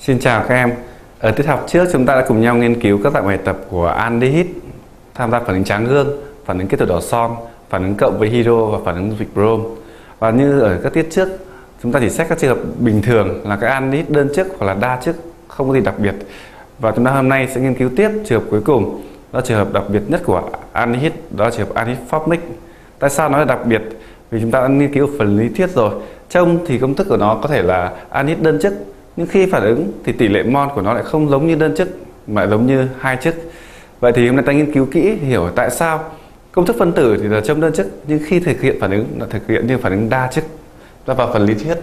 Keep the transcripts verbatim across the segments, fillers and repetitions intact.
Xin chào các em. Ở tiết học trước chúng ta đã cùng nhau nghiên cứu các dạng bài tập của aldehyde tham gia phản ứng tráng gương, phản ứng kết tủa đỏ son, phản ứng cộng với hydro và phản ứng dịch brom. Và như ở các tiết trước, chúng ta chỉ xét các trường hợp bình thường là các aldehyde đơn chức hoặc là đa chức, không có gì đặc biệt. Và chúng ta hôm nay sẽ nghiên cứu tiếp trường hợp cuối cùng, đó là trường hợp đặc biệt nhất của aldehyde, đó là trường hợp aldehyde formic. Tại sao nó là đặc biệt? Vì chúng ta đã nghiên cứu phần lý thuyết rồi. Trông thì công thức của nó có thể là aldehyde đơn chức, nhưng khi phản ứng thì tỷ lệ mol của nó lại không giống như đơn chức mà lại giống như hai chức. Vậy thì hôm nay ta nghiên cứu kỹ hiểu tại sao công thức phân tử thì là trông đơn chức, nhưng khi thực hiện phản ứng là thực hiện như phản ứng đa chức. Ta vào phần lý thuyết.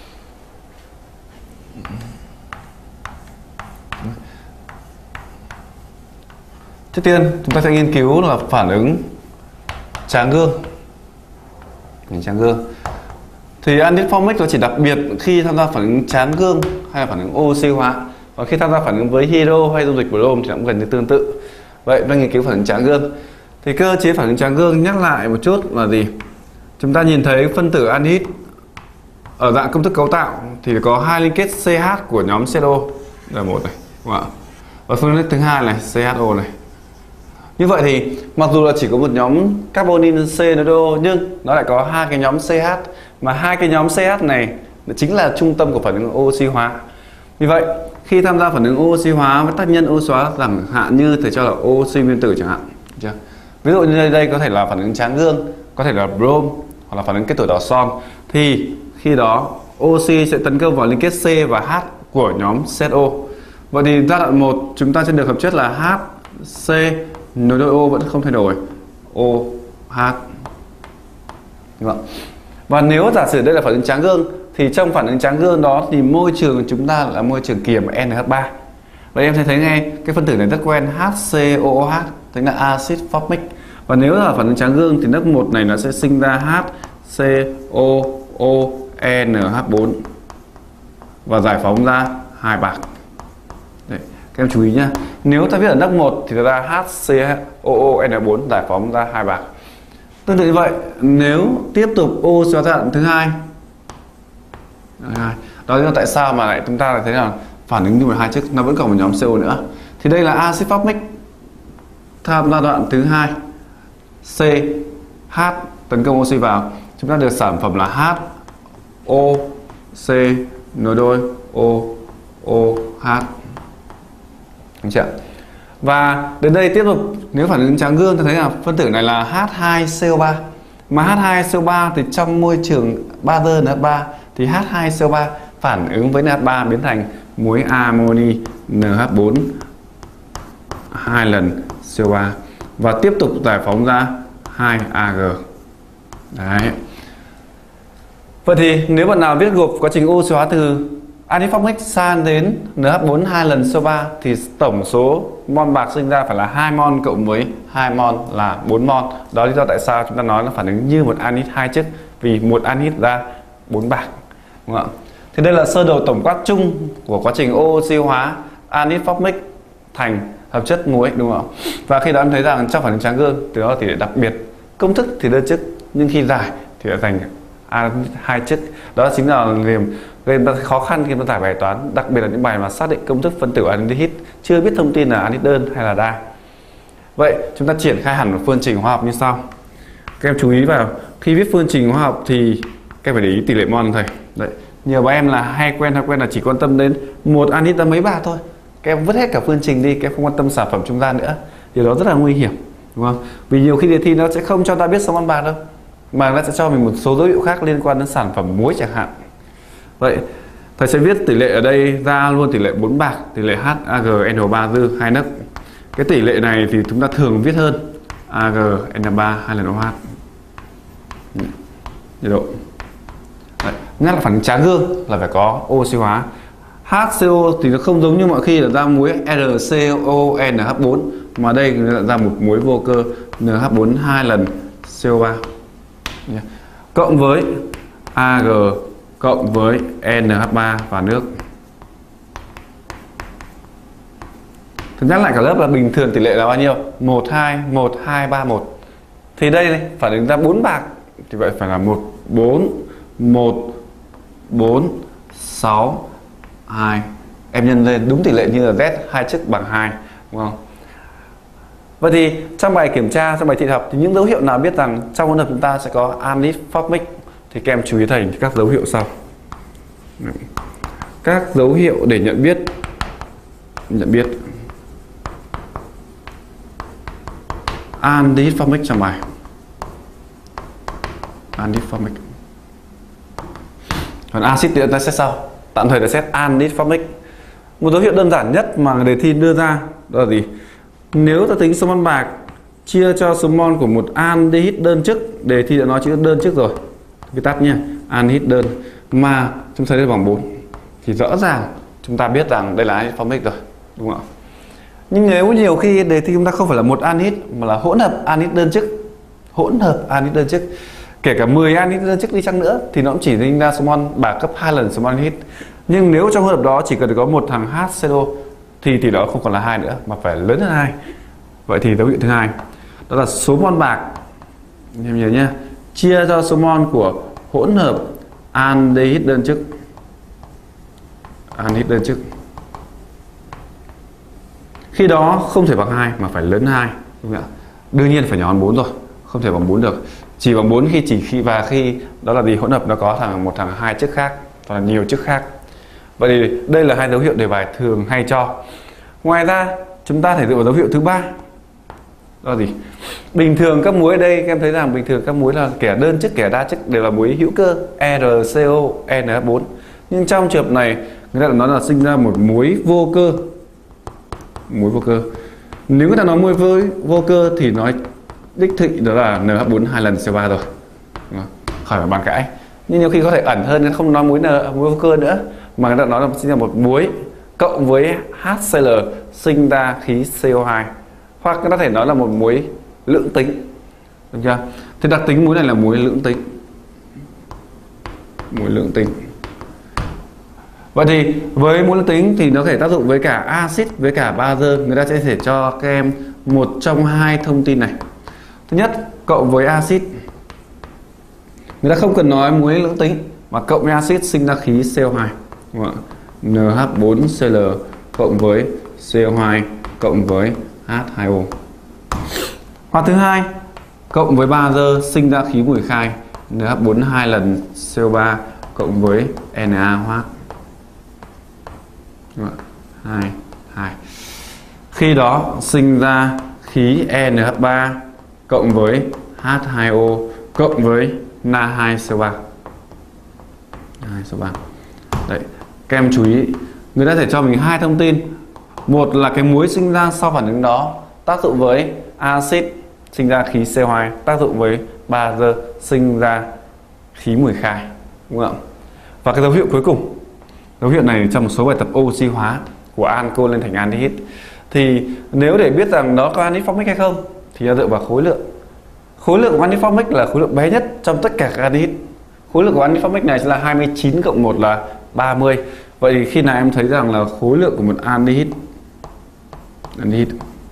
Trước tiên chúng ta sẽ nghiên cứu là phản ứng tráng gương. Tráng gương thì aldehyde formic nó chỉ đặc biệt khi tham gia phản ứng tráng gương hay là phản ứng oxy hóa, và khi tham gia phản ứng với hydro hay dung dịch brom thì cũng gần như tương tự. Vậy ta nghiên cứu phản ứng tráng gương thì cơ chế phản ứng tráng gương nhắc lại một chút là gì? Chúng ta nhìn thấy phân tử aldehyde ở dạng công thức cấu tạo thì có hai liên kết CH của nhóm CO là một này, đúng không ạ? Và phương thức thứ hai này xê hát o này. Như vậy thì mặc dù là chỉ có một nhóm carbonyl C nối đôi, nhưng nó lại có hai cái nhóm CH, mà hai cái nhóm CH này chính là trung tâm của phản ứng oxy hóa. Vì vậy khi tham gia phản ứng oxy hóa với tác nhân oxy hóa chẳng hạn như thầy cho là oxy nguyên tử chẳng hạn, chưa? Ví dụ như đây, đây có thể là phản ứng tráng gương, có thể là brom hoặc là phản ứng kết tủa đỏ son, thì khi đó oxy sẽ tấn công vào liên kết C và H của nhóm CO. Vậy thì giai đoạn một chúng ta sẽ được hợp chất là HC nối đôi O vẫn không thay đổi, OH, đúng không? Và nếu giả sử đây là phản ứng tráng gương thì trong phản ứng tráng gương đó thì môi trường của chúng ta là môi trường kiềm en hát ba. Vậy em sẽ thấy ngay cái phân tử này rất quen, HCOOH, tức là acid formic. Và nếu là phản ứng tráng gương thì nước một này nó sẽ sinh ra HCOONH bốn và giải phóng ra hai bạc. Đấy, các em chú ý nhá. Nếu ta viết ở nước một thì ra HCOONH bốn giải phóng ra hai bạc. Tương tự như vậy, nếu tiếp tục O giai đoạn thứ hai, đó là tại sao mà lại chúng ta lại thấy là phản ứng như một hai chức, nó vẫn còn một nhóm CO nữa. Thì đây là acid formic tham gia đoạn thứ hai, C H tấn công oxy vào, chúng ta được sản phẩm là H O C nối đôi O O H, đúng chưa? Và đến đây tiếp tục nếu phản ứng tráng gương ta thấy là phân tử này là H hai C O ba, mà H hai C O ba thì trong môi trường bazơ en hát ba thì H hai C O ba phản ứng với en hát ba biến thành muối amoni en hát bốn hai lần C O ba và tiếp tục giải phóng ra hai A G. Đấy. Vậy thì nếu bạn nào viết gộp quá trình oxy hóa từ aldehyde formic sang đến en hát bốn hai lần C O ba thì tổng số mol bạc sinh ra phải là hai mol cộng với hai mol là bốn mol. Đó là lý do tại sao chúng ta nói là phản ứng như một aldehyde hai chức, vì một aldehyde ra bốn bạc, đúng không ạ? Thì đây là sơ đồ tổng quát chung của quá trình oxy hóa aldehyde formic thành hợp chất muối, đúng không ạ? Và khi đó em thấy rằng trong phản ứng tráng gương thì đó là tỷ lệ đặc biệt, công thức thì đơn chức nhưng khi giải thì lại thành aldehyde hai chức. Đó chính là niềm gây khó khăn khi mà giải bài toán, đặc biệt là những bài mà xác định công thức phân tử aldehyde chưa biết thông tin là aldehyde đơn hay là đa. Vậy chúng ta triển khai hẳn một phương trình hóa học như sau. Các em chú ý vào khi viết phương trình hóa học thì các em phải để ý tỷ lệ mol thầy. Đấy, nhiều bạn em là hay quen hay quen là chỉ quan tâm đến một aldehyde ra mấy bạc thôi. Các em vứt hết cả phương trình đi, các em không quan tâm sản phẩm trung gian nữa. Điều đó rất là nguy hiểm, đúng không? Vì nhiều khi đề thi nó sẽ không cho ta biết số mol bạc đâu, mà nó sẽ cho mình một số dấu hiệu khác liên quan đến sản phẩm muối chẳng hạn. Vậy thầy sẽ viết tỷ lệ ở đây ra luôn tỷ lệ bốn bạc, tỷ lệ HAgNO ba dư hai nấc. Cái tỷ lệ này thì chúng ta thường viết hơn AgN ba hai lần OH. Nhiệt độ. Đấy, nhắc là phản ứng tráng gương là phải có oxy hóa. HCO thì nó không giống như mọi khi là ra muối RCONH bốn, mà đây là ra một muối vô cơ en hát bốn hai lần C O ba cộng với Ag cộng với en hát ba và nước. Thực nhắc lại cả lớp là bình thường tỷ lệ là bao nhiêu? một hai một hai ba một. Thì đây này, phản ứng ra bốn bạc thì vậy phải là một bốn một bốn sáu hai em nhân lên đúng tỷ lệ như là Z hai chức bằng hai, đúng không? Vậy thì trong bài kiểm tra, trong bài thị học thì những dấu hiệu nào biết rằng trong hỗn hợp chúng ta sẽ có anhydride formic, thì các em chú ý thầy các dấu hiệu sau. Các dấu hiệu để nhận biết nhận biết anhydride formic trong bài. Anhydride formic. Còn axit thì ta xét sau. Tạm thời là xét anhydride formic. Một dấu hiệu đơn giản nhất mà đề thi đưa ra đó là gì? Nếu ta tính số mol bạc chia cho số mol của một aldehyde đơn chức, đề thi đã nói chữ đơn chức rồi, viết tắt nha, aldehyde đơn, mà chúng ta đây bằng bốn, thì rõ ràng chúng ta biết rằng đây là anhydride formic rồi, đúng không ạ? Nhưng nếu nhiều khi đề thi chúng ta không phải là một anhydride mà là hỗn hợp anhydride đơn chức, hỗn hợp anhydride đơn chức, kể cả mười anhydride đơn chức đi chăng nữa thì nó cũng chỉ sinh ra số mol bạc gấp hai lần số mol anhydride. Nhưng nếu trong hỗn hợp đó chỉ cần có một thằng HCl thì tỷ đó không còn là hai nữa mà phải lớn hơn hai. Vậy thì dấu hiệu thứ hai đó là số mol bạc, em nhớ nhé, chia cho số mol của hỗn hợp aldehyde đơn chức, aldehyde đơn chức, khi đó không thể bằng hai mà phải lớn hai, đúng không ạ? Đương nhiên phải nhỏ hơn bốn rồi, không thể bằng bốn được. Chỉ bằng bốn khi chỉ khi và khi đó là gì, hỗn hợp nó có thằng một thằng hai chức khác hoặc là nhiều chức khác. Vậy thì đây là hai dấu hiệu đề bài thường hay cho. Ngoài ra chúng ta thể dựa vào dấu hiệu thứ ba. Đó là gì? Bình thường các muối ở đây các em thấy rằng bình thường các muối là kẻ đơn chức kẻ đa chức đều là muối hữu cơ R C O N H bốn. Nhưng trong trường hợp này người ta nói là sinh ra một muối vô cơ. Muối vô cơ. Nếu người ta nói muối với vô cơ thì nói đích thị đó là N H bốn hai lần C O ba rồi. Khỏi phải bàn cãi. Nhưng nhiều khi có thể ẩn hơn, không nói muối N muối vô cơ nữa, mà người ta nói là sinh ra một muối cộng với HCl sinh ra khí C O hai, hoặc người ta có thể nói là một muối lưỡng tính, được chưa? Thì đặc tính muối này là muối lưỡng tính, muối lưỡng tính. Vậy thì với muối lưỡng tính thì nó có thể tác dụng với cả axit với cả bazơ. Người ta sẽ thể cho các em một trong hai thông tin này. Thứ nhất, cộng với axit, người ta không cần nói muối lưỡng tính mà cộng với axit sinh ra khí C O hai, N H bốn Cl cộng với C O hai cộng với H hai O. Hoặc thứ hai, cộng với bazơ sinh ra khí mùi khai N H bốn hai lần C O ba cộng với NaOH hai hai. Khi đó sinh ra khí N H ba cộng với H hai O cộng với Na hai C O ba. hai C O ba. Đấy, các em chú ý, người ta thể cho mình hai thông tin. Một là cái muối sinh ra sau phản ứng đó tác dụng với axit sinh ra khí C O hai, tác dụng với bazơ sinh ra khí mùi khai, đúng không? Và cái dấu hiệu cuối cùng, dấu hiệu này trong một số bài tập oxy hóa của ancol lên thành aldehyde. Thì nếu để biết rằng nó có anhydride formic hay không thì dựa vào khối lượng. Khối lượng của anhydride formic là khối lượng bé nhất trong tất cả các aldehyde. Khối lượng của anhydride formic này sẽ là hai mươi chín cộng một là ba mươi. Vậy thì khi nào em thấy rằng là khối lượng của một aldehyde aldehyde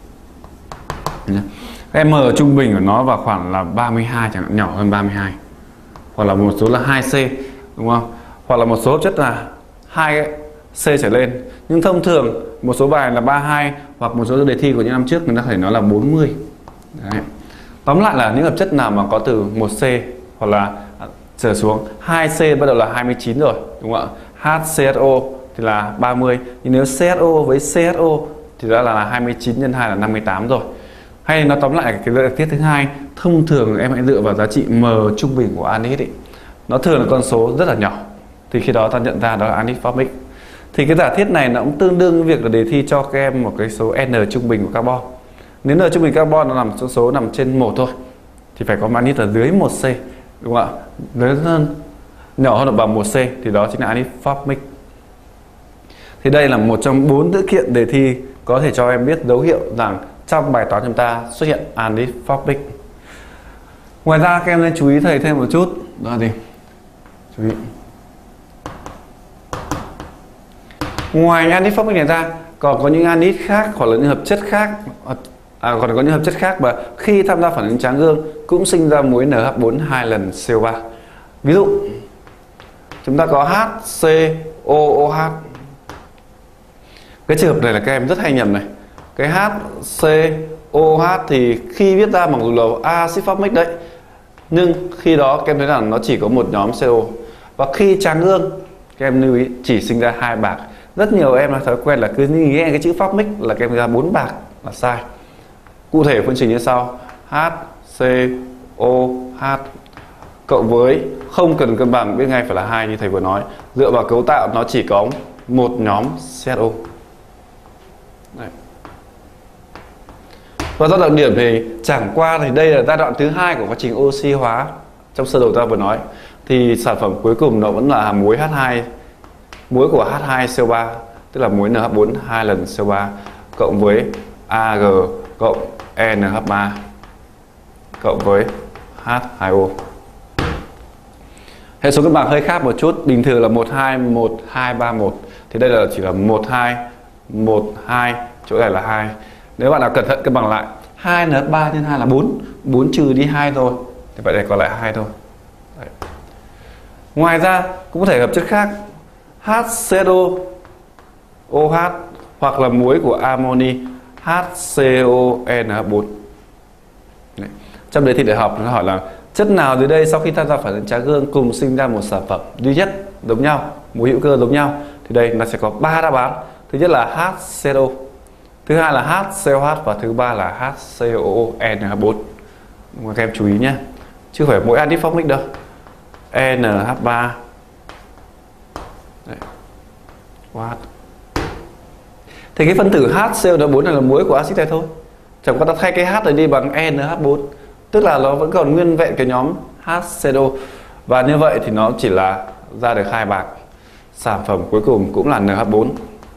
M trung bình của nó vào khoảng là ba mươi hai, chẳng hạn, nhỏ hơn ba mươi hai, hoặc là một số là hai C, đúng không? Hoặc là một số chất là hai C trở lên. Nhưng thông thường một số bài là ba mươi hai, hoặc một số đề thi của những năm trước người ta có thể nói là bốn mươi. Đấy. Tóm lại là những hợp chất nào mà có từ một C hoặc là trở xuống, hai C bắt đầu là hai mươi chín rồi, đúng không ạ? H C H O thì là ba mươi, nhưng nếu C H O với C H O thì đó là hai mươi chín nhân hai là năm mươi tám rồi. Hay nói tóm lại cái đặc tiết thứ hai, thông thường em hãy dựa vào giá trị M trung bình của aldehyde. Nó thường là con số rất là nhỏ, thì khi đó ta nhận ra đó là anhydride formic. Thì cái giả thiết này nó cũng tương đương với việc là đề thi cho các em một cái số N trung bình của carbon. Nếu N trung bình carbon nó nằm số số nằm trên một thôi thì phải có anhydride ở dưới một C, đúng không ạ? Lớn hơn, nhỏ hơn bằng một C thì đó chính là anhydride formic. Thì đây là một trong bốn dữ kiện đề thi có thể cho em biết dấu hiệu rằng trong bài toán chúng ta xuất hiện anhydride formic. Ngoài ra các em nên chú ý thầy thêm một chút, đó là gì? Chú ý. Ngoài anhydride formic này ra còn có những anhydride khác hoặc là những hợp chất khác, à, còn có những hợp chất khác mà khi tham gia phản ứng tráng gương cũng sinh ra muối N H bốn hai lần C O ba. Ví dụ chúng ta có HCOOH, Cái trường hợp này là các em rất hay nhầm này. Cái HCOH thì khi viết ra mặc dù là axit formic đấy, nhưng khi đó các em thấy rằng nó chỉ có một nhóm xê ô. Và khi tráng gương, các em lưu ý chỉ sinh ra hai bạc. Rất nhiều em là thói quen là cứ nghe cái chữ formic là các em ra bốn bạc là sai. Cụ thể phương trình như sau: HCOH cộng với, không cần cân bằng, biết ngay phải là hai như thầy vừa nói. Dựa vào cấu tạo nó chỉ có một nhóm xê ô. Đấy. Và do đặc điểm thì chẳng qua thì đây là giai đoạn thứ hai của quá trình oxy hóa trong sơ đồ ta vừa nói, thì sản phẩm cuối cùng nó vẫn là muối H hai, muối của H hai C O ba, tức là muối N H bốn hai lần C O ba cộng với A G cộng E N H ba cộng với H hai O. Hệ số cân bằng hơi khác một chút, bình thường là một hai một hai ba một, thì đây là chỉ là một hai một hai, chỗ này là hai. Nếu bạn nào cẩn thận cân bằng lại, hai N H ba nhân hai là bốn, bốn trừ đi hai thôi, thì vậy đây còn lại hai thôi. Đấy. Ngoài ra cũng có thể hợp chất khác, HCO OH hoặc là muối của amoni HCON bốn. Đấy. Trong đề thi đại học nó hỏi là chất nào dưới đây sau khi tham gia phản ứng tráng gương cùng sinh ra một sản phẩm duy nhất giống nhau, muối hữu cơ giống nhau, thì đây nó sẽ có ba đáp án. Thứ nhất là HCO, thứ hai là HCOH và thứ ba là HCOONH bốn. Các em chú ý nhé, chứ không phải mỗi axit formic đâu. N H ba. Đấy. What? Thì cái phân tử HCON bốn này là muối của axit này thôi. Chẳng qua ta thay cái H này đi bằng N H bốn, tức là nó vẫn còn nguyên vẹn cái nhóm HCO. Và như vậy thì nó chỉ là ra được hai bạc. Sản phẩm cuối cùng cũng là N H bốn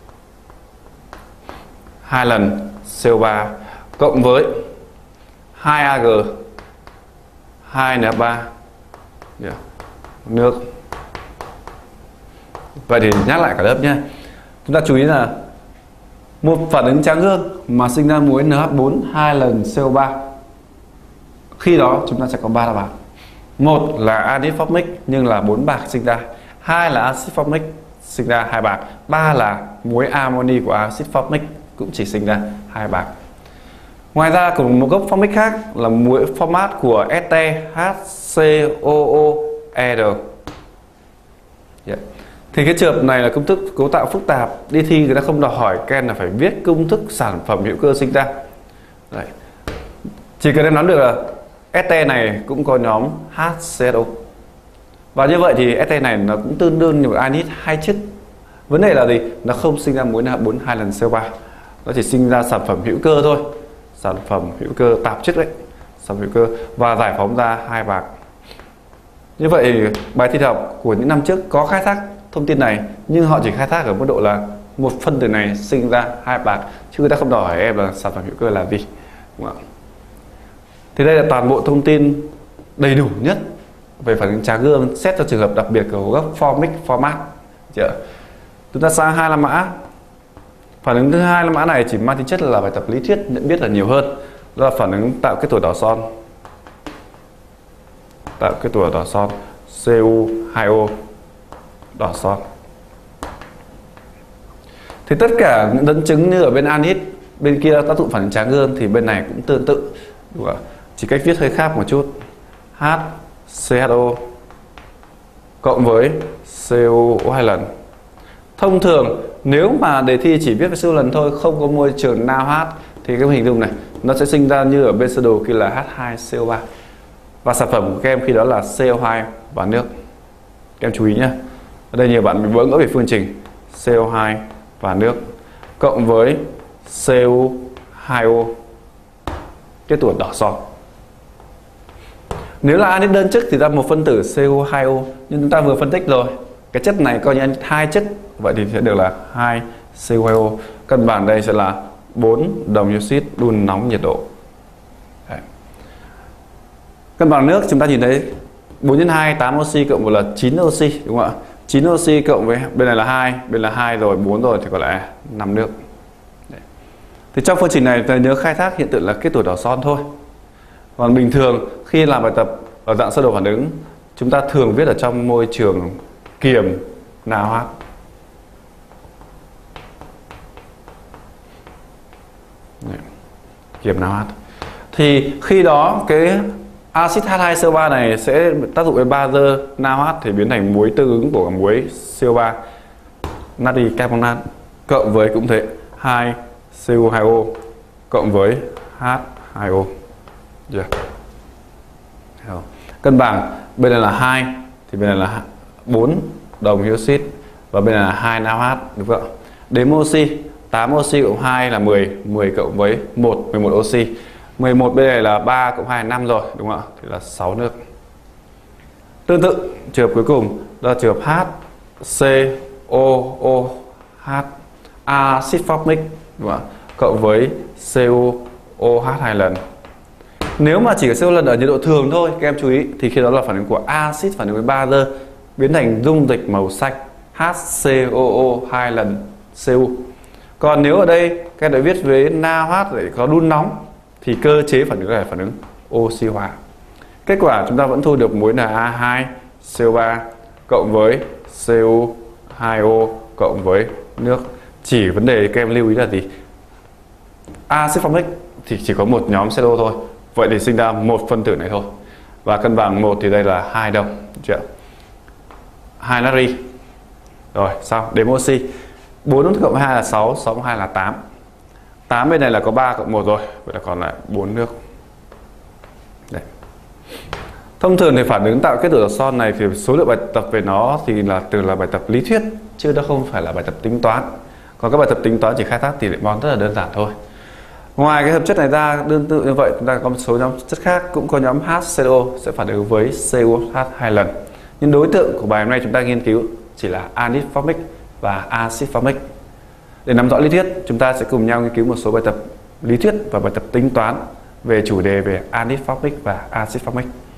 hai lần C O ba cộng với hai A G hai N H ba, yeah, nước. Vậy thì nhắc lại cả lớp nhé. Chúng ta chú ý là một phản ứng tráng gương mà sinh ra muối N H bốn hai lần C O ba, khi đó chúng ta sẽ có ba đáp án. Một là axit formic nhưng là bốn bạc sinh ra, hai là axit formic sinh ra hai bạc, ba là muối amoni của axit formic cũng chỉ sinh ra hai bạc. Ngoài ra còn một gốc formic khác là muối format của este HCOOR. Yeah. Thì cái trường hợp này là công thức cấu tạo phức tạp, đi thi người ta không đòi hỏi các em là phải viết công thức sản phẩm hữu cơ sinh ra. Đấy. Chỉ cần em nắm được là este này cũng có nhóm HCO. Và như vậy thì este này nó cũng tương đương như một anhydride hai chức. Vấn đề là gì? Nó không sinh ra muối N H bốn hai lần C O ba. Nó chỉ sinh ra sản phẩm hữu cơ thôi. Sản phẩm hữu cơ tạp chất đấy. Sản phẩm hữu cơ và giải phóng ra hai bạc. Như vậy bài thi học của những năm trước có khai thác thông tin này, nhưng họ chỉ khai thác ở mức độ là một phân tử này sinh ra hai bạc, chứ người ta không đòi hỏi em là sản phẩm hữu cơ là gì. Đúng không? Thì đây là toàn bộ thông tin đầy đủ nhất về phản ứng tráng gương xét cho trường hợp đặc biệt của gốc formic format. Chưa? Chúng ta sang hai la mã. Phản ứng thứ hai la mã này chỉ mang tính chất là bài tập lý thuyết, nhận biết là nhiều hơn. Đó là phản ứng tạo kết tủa đỏ son. Tạo kết tủa đỏ son C U hai O đỏ son. Thì tất cả những dẫn chứng như ở bên anhydride, bên kia tác dụng phản ứng tráng gương thì bên này cũng tương tự. Đúng không? Chỉ cách viết hơi khác một chút. HCHO cộng với C O O hai lần. Thông thường nếu mà đề thi chỉ viết với C O lần thôi, không có môi trường nào H, thì cái hình dung này nó sẽ sinh ra như ở bên sơ đồ kia là H hai C O ba. Và sản phẩm của các em khi đó là C O hai và nước. Các em chú ý nhé. Ở đây nhiều bạn bị vỡ ngỡ về phương trình C O hai và nước cộng với C O hai O kết tủa đỏ son. Nếu là anhydride đơn chức thì ra một phân tử C O hai O, nhưng chúng ta vừa phân tích rồi, cái chất này coi như hai chất, vậy thì sẽ được là hai C O hai O. Cân bằng đây sẽ là bốn đồng oxit đun nóng nhiệt độ. Đấy. Cân bằng nước chúng ta nhìn thấy bốn nhân hai tám oxy cộng một là chín oxy, đúng không ạ? chín oxy cộng với bên này là hai, bên là hai rồi, bốn rồi thì còn lại năm nước. Đấy. Thì trong phương trình này ta nhớ khai thác hiện tượng là kết tủa đỏ son thôi. Còn bình thường khi làm bài tập ở dạng sơ đồ phản ứng, chúng ta thường viết ở trong môi trường kiềm NaOH. kiềm NaOH. Thì khi đó cái axit H hai C O ba này sẽ tác dụng với bazơ NaOH thì biến thành muối tương ứng của muối C O ba natri carbonat cộng với cũng thế hai C O hai O cộng với H hai O. Yeah. Cân bằng bên này là hai thì bên này là bốn đồng hydroxit và bên này là hai NaOH, đúng không ạ? Đếm oxy, tám oxy cộng hai là mười, mười cộng với một, mười một oxy. mười một bên này là ba cộng hai là năm rồi, đúng không ạ? Thì là sáu nước. Tương tự, trường hợp cuối cùng đó là trường hợp HCOOH acid formic, đúng không ạ? Cộng với COOH hai lần. Nếu mà chỉ có C O lần ở nhiệt độ thường thôi, các em chú ý, thì khi đó là phản ứng của axit phản ứng với bazơ biến thành dung dịch màu xanh HCOO hai lần Cu. Còn nếu ở đây các em đã viết với NaOH để có đun nóng thì cơ chế phản ứng là phản ứng oxy hóa. Kết quả chúng ta vẫn thu được muối Na hai C O ba cộng với C O hai O cộng với nước. Chỉ vấn đề các em lưu ý là gì? Acid formic thì chỉ có một nhóm C O thôi. Vậy thì sinh ra một phân tử này thôi. Và cân bằng một thì đây là hai đồng, chưa? hai natri. Rồi, xong, đếm oxy. bốn cộng hai là sáu, sáu cộng hai là tám. tám bên này là có ba cộng một rồi, vậy là còn lại bốn nước. Đây. Thông thường thì phản ứng tạo kết tủa son này thì số lượng bài tập về nó thì là từ là bài tập lý thuyết chứ nó không phải là bài tập tính toán. Còn các bài tập tính toán chỉ khai thác tỷ lệ mol rất là đơn giản thôi. Ngoài cái hợp chất này ra, tương tự như vậy chúng ta có một số nhóm chất khác cũng có nhóm HCO sẽ phản ứng với COH hai lần. Nhưng đối tượng của bài hôm nay chúng ta nghiên cứu chỉ là anhydride formic và acid formic. Để nắm rõ lý thuyết, chúng ta sẽ cùng nhau nghiên cứu một số bài tập lý thuyết và bài tập tính toán về chủ đề về anhydride formic và acid formic.